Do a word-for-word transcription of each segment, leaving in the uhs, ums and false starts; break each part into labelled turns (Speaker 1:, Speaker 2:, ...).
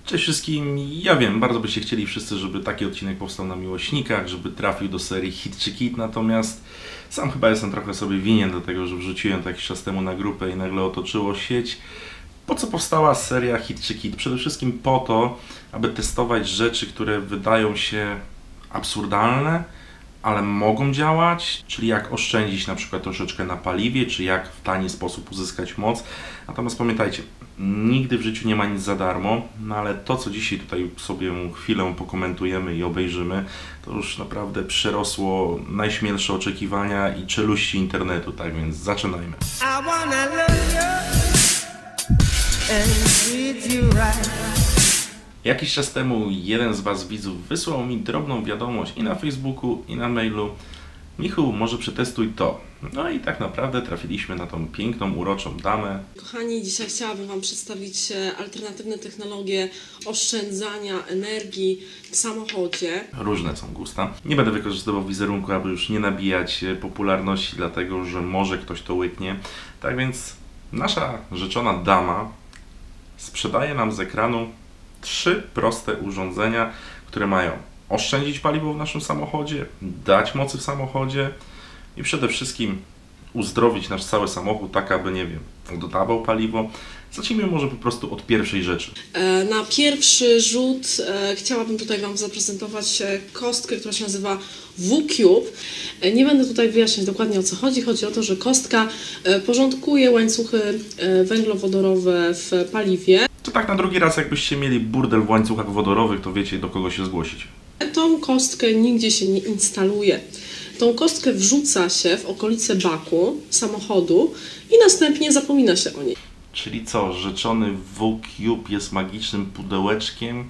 Speaker 1: Cześć wszystkim, ja wiem, bardzo byście chcieli wszyscy, żeby taki odcinek powstał na Miłośnikach, żeby trafił do serii Hit czy Kit, natomiast sam chyba jestem trochę sobie winien do tego, że wrzuciłem to jakiś czas temu na grupę i nagle otoczyło sieć. Po co powstała seria Hit czy Kit? Przede wszystkim po to, aby testować rzeczy, które wydają się absurdalne, ale mogą działać, czyli jak oszczędzić na przykład troszeczkę na paliwie, czy jak w tani sposób uzyskać moc. Natomiast pamiętajcie, nigdy w życiu nie ma nic za darmo, no ale to, co dzisiaj tutaj sobie chwilę pokomentujemy i obejrzymy, to już naprawdę przerosło najśmielsze oczekiwania i czeluści internetu, tak więc zaczynajmy. I wanna love you and treat you right. Jakiś czas temu jeden z Was widzów wysłał mi drobną wiadomość i na Facebooku, i na mailu: Michu, może przetestuj to. No i tak naprawdę trafiliśmy na tą piękną, uroczą damę.
Speaker 2: Kochani, dzisiaj chciałabym Wam przedstawić alternatywne technologie oszczędzania energii w samochodzie.
Speaker 1: Różne są gusta. Nie będę wykorzystywał wizerunku, aby już nie nabijać popularności, dlatego że może ktoś to łyknie. Tak więc nasza rzeczona dama sprzedaje nam z ekranu trzy proste urządzenia, które mają oszczędzić paliwo w naszym samochodzie, dać mocy w samochodzie i przede wszystkim uzdrowić nasz cały samochód, tak aby, nie wiem, dodawał paliwo. Zacznijmy może po prostu od pierwszej rzeczy.
Speaker 2: Na pierwszy rzut chciałabym tutaj Wam zaprezentować kostkę, która się nazywa V-Cube. Nie będę tutaj wyjaśniać dokładnie, o co chodzi. Chodzi o to, że kostka porządkuje łańcuchy węglowodorowe w paliwie.
Speaker 1: To tak na drugi raz, jakbyście mieli burdel w łańcuchach wodorowych, to wiecie, do kogo się zgłosić.
Speaker 2: Tą kostkę nigdzie się nie instaluje. Tą kostkę wrzuca się w okolice baku samochodu i następnie zapomina się o niej.
Speaker 1: Czyli co, rzeczony V-Cube jest magicznym pudełeczkiem,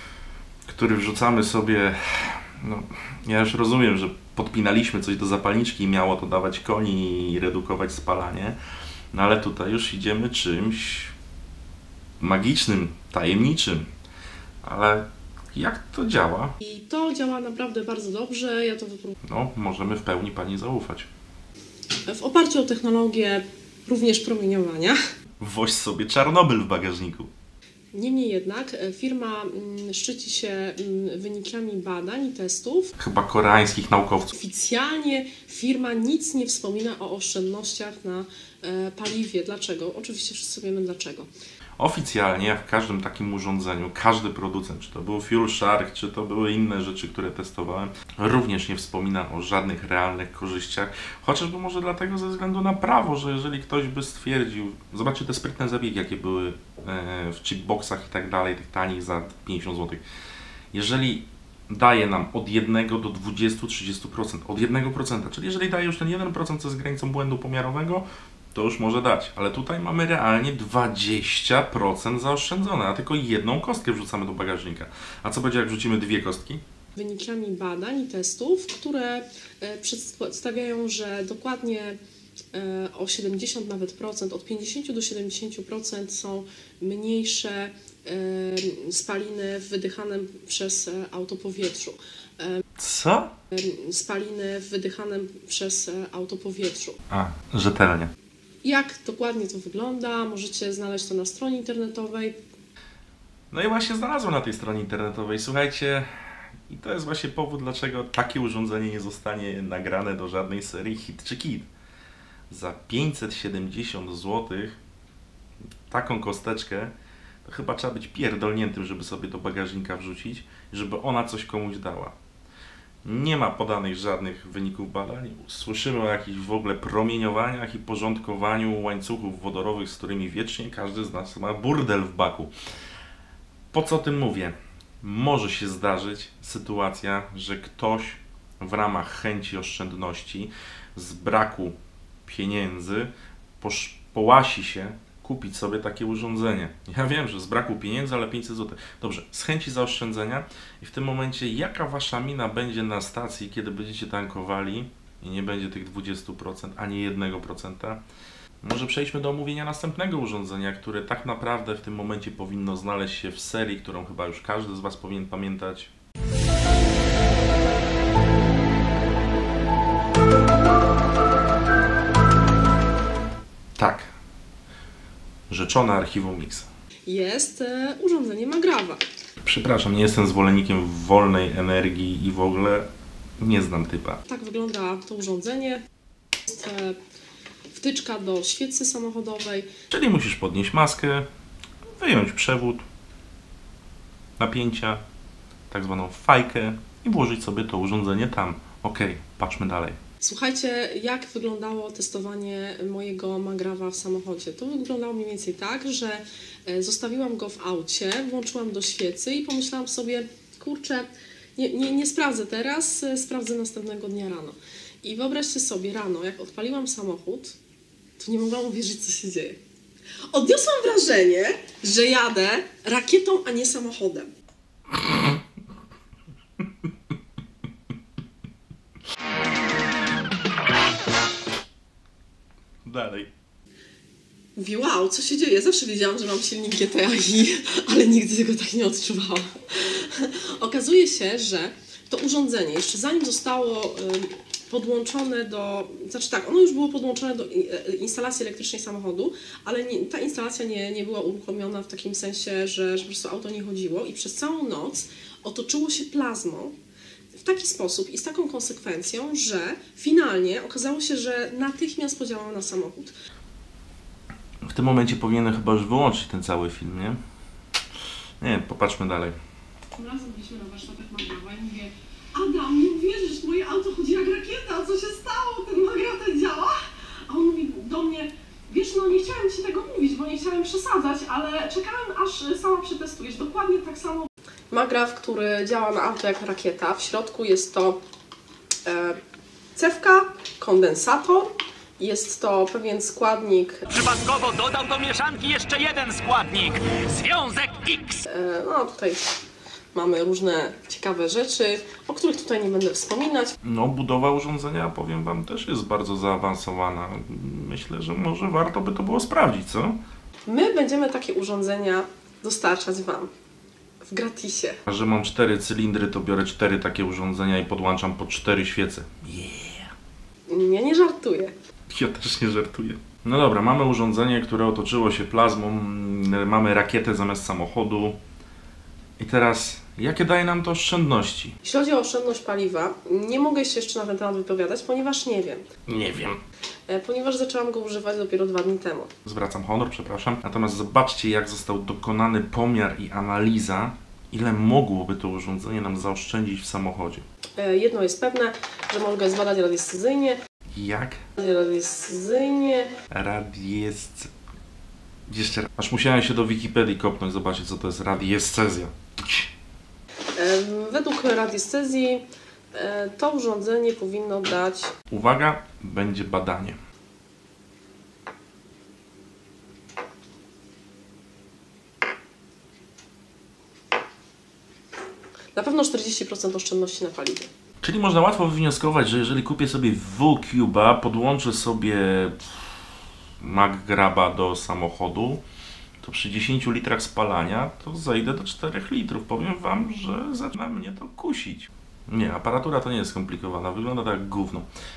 Speaker 1: który wrzucamy sobie... No, ja już rozumiem, że podpinaliśmy coś do zapalniczki i miało to dawać koni i redukować spalanie, no ale tutaj już idziemy czymś magicznym, tajemniczym, ale jak to działa?
Speaker 2: I to działa naprawdę bardzo dobrze, ja to wypróbowałam.
Speaker 1: No, możemy w pełni Pani zaufać.
Speaker 2: W oparciu o technologię również promieniowania.
Speaker 1: Woź sobie Czarnobyl w bagażniku.
Speaker 2: Niemniej jednak firma szczyci się wynikami badań i testów.
Speaker 1: Chyba koreańskich naukowców.
Speaker 2: Oficjalnie firma nic nie wspomina o oszczędnościach na paliwie. Dlaczego? Oczywiście wszyscy wiemy dlaczego.
Speaker 1: Oficjalnie, jak w każdym takim urządzeniu, każdy producent, czy to był Fuel Shark, czy to były inne rzeczy, które testowałem, również nie wspomina o żadnych realnych korzyściach, chociażby może dlatego ze względu na prawo, że jeżeli ktoś by stwierdził, zobaczcie te sprytne zabiegi, jakie były w chipboxach i tak dalej, tych tanich za pięćdziesiąt złotych. Jeżeli daje nam od jednego do dwudziestu do trzydziestu procent, od jednego procenta, czyli jeżeli daje już ten jeden procent, co jest granicą błędu pomiarowego, to już może dać, ale tutaj mamy realnie dwadzieścia procent zaoszczędzone, a tylko jedną kostkę wrzucamy do bagażnika. A co będzie, jak wrzucimy dwie kostki?
Speaker 2: Wynikami badań i testów, które przedstawiają, że dokładnie o siedemdziesiąt nawet procent, od pięćdziesięciu do siedemdziesięciu procent są mniejsze spaliny w wydychanym przez autopowietrzu.
Speaker 1: Co?
Speaker 2: Spaliny w wydychanym przez autopowietrzu.
Speaker 1: A, rzetelnie.
Speaker 2: Jak dokładnie to wygląda, możecie znaleźć to na stronie internetowej.
Speaker 1: No i właśnie znalazłem na tej stronie internetowej. Słuchajcie, i to jest właśnie powód, dlaczego takie urządzenie nie zostanie nagrane do żadnej serii Hit czy Kit. Za pięćset siedemdziesiąt złotych taką kosteczkę to chyba trzeba być pierdolniętym, żeby sobie do bagażnika wrzucić, żeby ona coś komuś dała. Nie ma podanych żadnych wyników badań. Słyszymy o jakichś w ogóle promieniowaniach i porządkowaniu łańcuchów wodorowych, z którymi wiecznie każdy z nas ma burdel w baku. Po co o tym mówię? Może się zdarzyć sytuacja, że ktoś w ramach chęci oszczędności, z braku pieniędzy, posz- połasi się kupić sobie takie urządzenie. Ja wiem, że z braku pieniędzy, ale pięćset złotych. Dobrze, z chęci zaoszczędzenia i w tym momencie jaka Wasza mina będzie na stacji, kiedy będziecie tankowali i nie będzie tych dwudziestu procent, ani jednego procenta? Może przejdźmy do omówienia następnego urządzenia, które tak naprawdę w tym momencie powinno znaleźć się w serii, którą chyba już każdy z Was powinien pamiętać. Tak. Rzeczone archiwum Mixa.
Speaker 2: jest e, urządzenie Magrawa.
Speaker 1: Przepraszam, nie jestem zwolennikiem wolnej energii i w ogóle nie znam typa.
Speaker 2: Tak wygląda to urządzenie. Jest e, wtyczka do świecy samochodowej.
Speaker 1: Czyli musisz podnieść maskę, wyjąć przewód, napięcia, tak zwaną fajkę i włożyć sobie to urządzenie tam. Ok, patrzmy dalej.
Speaker 2: Słuchajcie, jak wyglądało testowanie mojego Magrawa w samochodzie? To wyglądało mniej więcej tak, że zostawiłam go w aucie, włączyłam do świecy i pomyślałam sobie, kurczę, nie, nie, nie sprawdzę teraz, sprawdzę następnego dnia rano. I wyobraźcie sobie, rano, jak odpaliłam samochód, to nie mogłam uwierzyć, co się dzieje. Odniosłam wrażenie, że jadę rakietą, a nie samochodem.
Speaker 1: Dalej.
Speaker 2: Mówi, wow, co się dzieje? Zawsze wiedziałam, że mam silnik G T A I, ale nigdy tego tak nie odczuwałam. Okazuje się, że to urządzenie, jeszcze zanim zostało podłączone do... Znaczy tak, ono już było podłączone do instalacji elektrycznej samochodu, ale nie, ta instalacja nie, nie była uruchomiona w takim sensie, że, że po prostu auto nie chodziło i przez całą noc otoczyło się plazmą w taki sposób i z taką konsekwencją, że finalnie okazało się, że natychmiast podziałał na samochód.
Speaker 1: W tym momencie powinienem chyba już wyłączyć ten cały film, nie? Nie, popatrzmy dalej.
Speaker 2: Razem byliśmy na warsztatach Magrawa i mówię, Adam, nie uwierzysz, moje auto chodzi jak rakieta, co się stało? Ten Magraw ten działa? A on mówi do mnie, wiesz, no nie chciałem Ci tego mówić, bo nie chciałem przesadzać, ale czekałem, aż sama przetestujesz. Dokładnie tak samo. Magraw, który działa na auto jak rakieta. W środku jest to e, cewka, kondensator. Jest to pewien składnik.
Speaker 3: Przypadkowo dodał do mieszanki jeszcze jeden składnik. Związek X.
Speaker 2: E, no tutaj mamy różne ciekawe rzeczy, o których tutaj nie będę wspominać.
Speaker 1: No, budowa urządzenia, powiem Wam, też jest bardzo zaawansowana. Myślę, że może warto by to było sprawdzić, co?
Speaker 2: My będziemy takie urządzenia dostarczać Wam w gratisie.
Speaker 1: A że mam cztery cylindry, to biorę cztery takie urządzenia i podłączam po cztery świece. Yeah.
Speaker 2: Ja nie żartuję.
Speaker 1: Ja też nie żartuję. No dobra, mamy urządzenie, które otoczyło się plazmą, mamy rakietę zamiast samochodu. I teraz, jakie daje nam to oszczędności?
Speaker 2: Jeśli chodzi o oszczędność paliwa, nie mogę się jeszcze na ten temat wypowiadać, ponieważ nie wiem.
Speaker 1: Nie wiem.
Speaker 2: Ponieważ zaczęłam go używać dopiero dwa dni temu.
Speaker 1: Zwracam honor, przepraszam. Natomiast zobaczcie, jak został dokonany pomiar i analiza, ile mogłoby to urządzenie nam zaoszczędzić w samochodzie.
Speaker 2: Jedno jest pewne, że mogę zbadać radiestezyjnie.
Speaker 1: Jak?
Speaker 2: Radiestezyjnie.
Speaker 1: Radiesc... Jeszcze raz. Aż musiałem się do Wikipedii kopnąć, zobaczyć, co to jest radiestezja.
Speaker 2: Według radiestezji to urządzenie powinno dać...
Speaker 1: Uwaga, będzie badanie.
Speaker 2: Na pewno czterdzieści procent oszczędności na paliwie.
Speaker 1: Czyli można łatwo wywnioskować, że jeżeli kupię sobie V-Cube'a, podłączę sobie Magraba do samochodu, to przy dziesięciu litrach spalania to zejdę do czterech litrów. Powiem Wam, że zaczyna mnie to kusić. Nie, aparatura to nie jest skomplikowana, wygląda tak jak gówno.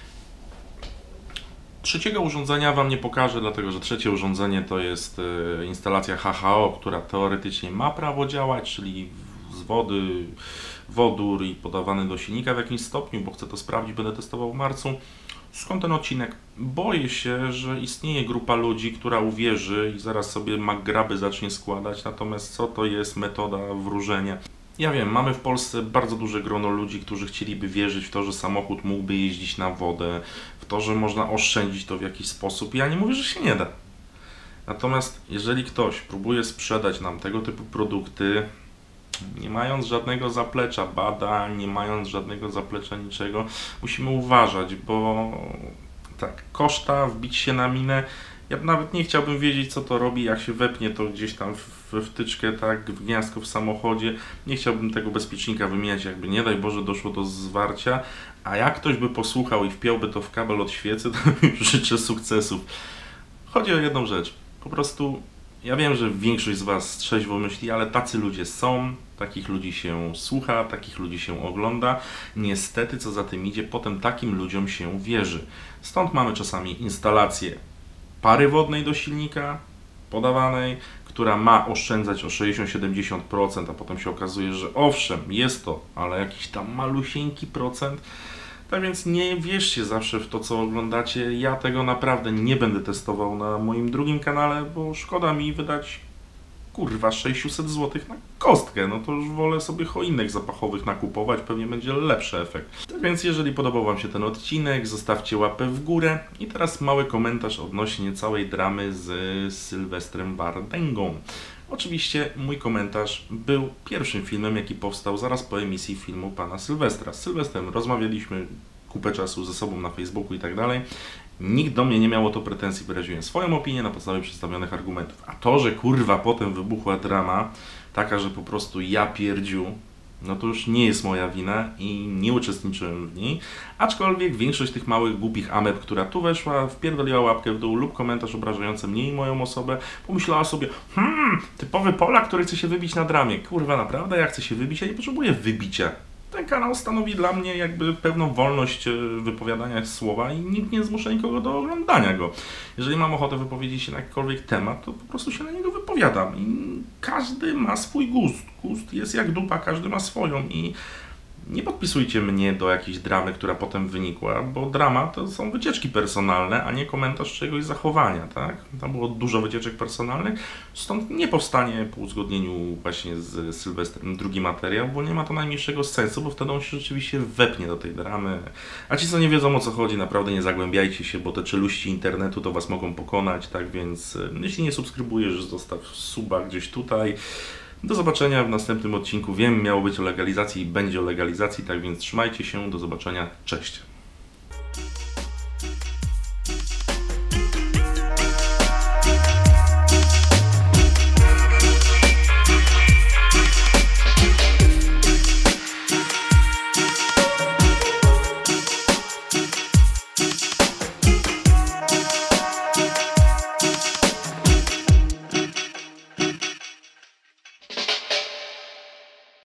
Speaker 1: Trzeciego urządzenia Wam nie pokażę, dlatego że trzecie urządzenie to jest instalacja H H O, która teoretycznie ma prawo działać, czyli z wody, wodór i podawany do silnika w jakimś stopniu, bo chcę to sprawdzić, będę testował w marcu. Skąd ten odcinek? Boję się, że istnieje grupa ludzi, która uwierzy i zaraz sobie Magraby zacznie składać, natomiast co to jest metoda wróżenia? Ja wiem, mamy w Polsce bardzo duże grono ludzi, którzy chcieliby wierzyć w to, że samochód mógłby jeździć na wodę, w to, że można oszczędzić to w jakiś sposób. Ja nie mówię, że się nie da. Natomiast jeżeli ktoś próbuje sprzedać nam tego typu produkty, nie mając żadnego zaplecza badań, nie mając żadnego zaplecza niczego, musimy uważać, bo tak, koszta, wbić się na minę, ja nawet nie chciałbym wiedzieć, co to robi, jak się wepnie to gdzieś tam w wtyczkę, tak, w gniazdko w samochodzie. Nie chciałbym tego bezpiecznika wymieniać, jakby nie daj Boże doszło do zwarcia, a jak ktoś by posłuchał i wpiąłby to w kabel od świecy, to już życzę sukcesów. Chodzi o jedną rzecz, po prostu ja wiem, że większość z Was trzeźwo myśli, ale tacy ludzie są, takich ludzi się słucha, takich ludzi się ogląda. Niestety, co za tym idzie, potem takim ludziom się wierzy. Stąd mamy czasami instalację pary wodnej do silnika podawanej, która ma oszczędzać o sześćdziesiąt do siedemdziesięciu procent, a potem się okazuje, że owszem, jest to, ale jakiś tam malusieńki procent. Tak więc nie wierzcie zawsze w to, co oglądacie. Ja tego naprawdę nie będę testował na moim drugim kanale, bo szkoda mi wydać kurwa sześćset złotych na kostkę. No to już wolę sobie choinek zapachowych nakupować, pewnie będzie lepszy efekt. Tak więc jeżeli podobał Wam się ten odcinek, zostawcie łapę w górę. I teraz mały komentarz odnośnie całej dramy z Sylwestrem Bardęgą. Oczywiście mój komentarz był pierwszym filmem, jaki powstał zaraz po emisji filmu pana Sylwestra. Z Sylwestrem rozmawialiśmy kupę czasu ze sobą na Facebooku i tak dalej. Nikt do mnie nie miał o to pretensji, wyraziłem swoją opinię na podstawie przedstawionych argumentów. A to, że kurwa potem wybuchła drama, taka, że po prostu ja pierdziu, no to już nie jest moja wina i nie uczestniczyłem w niej. Aczkolwiek większość tych małych, głupich ameb, która tu weszła, wpierdoliła łapkę w dół lub komentarz obrażający mnie i moją osobę, pomyślała sobie, hmm, typowy Polak, który chce się wybić na dramie. Kurwa, naprawdę, ja chcę się wybić, ja nie potrzebuję wybicia. Ten kanał stanowi dla mnie jakby pewną wolność wypowiadania słowa i nikt nie zmusza nikogo do oglądania go. Jeżeli mam ochotę wypowiedzieć się na jakikolwiek temat, to po prostu się na niego wypowiadam. I każdy ma swój gust. Gust jest jak dupa, każdy ma swoją i nie podpisujcie mnie do jakiejś dramy, która potem wynikła, bo drama to są wycieczki personalne, a nie komentarz czegoś zachowania, tak? Tam było dużo wycieczek personalnych, stąd nie powstanie po uzgodnieniu właśnie z Sylwestrem drugi materiał, bo nie ma to najmniejszego sensu, bo wtedy on się rzeczywiście wepnie do tej dramy. A ci, co nie wiedzą, o co chodzi, naprawdę nie zagłębiajcie się, bo te czeluści internetu to was mogą pokonać, tak więc jeśli nie subskrybujesz, zostaw suba gdzieś tutaj. Do zobaczenia w następnym odcinku. Wiem, miało być o legalizacji i będzie o legalizacji, tak więc trzymajcie się, do zobaczenia, cześć.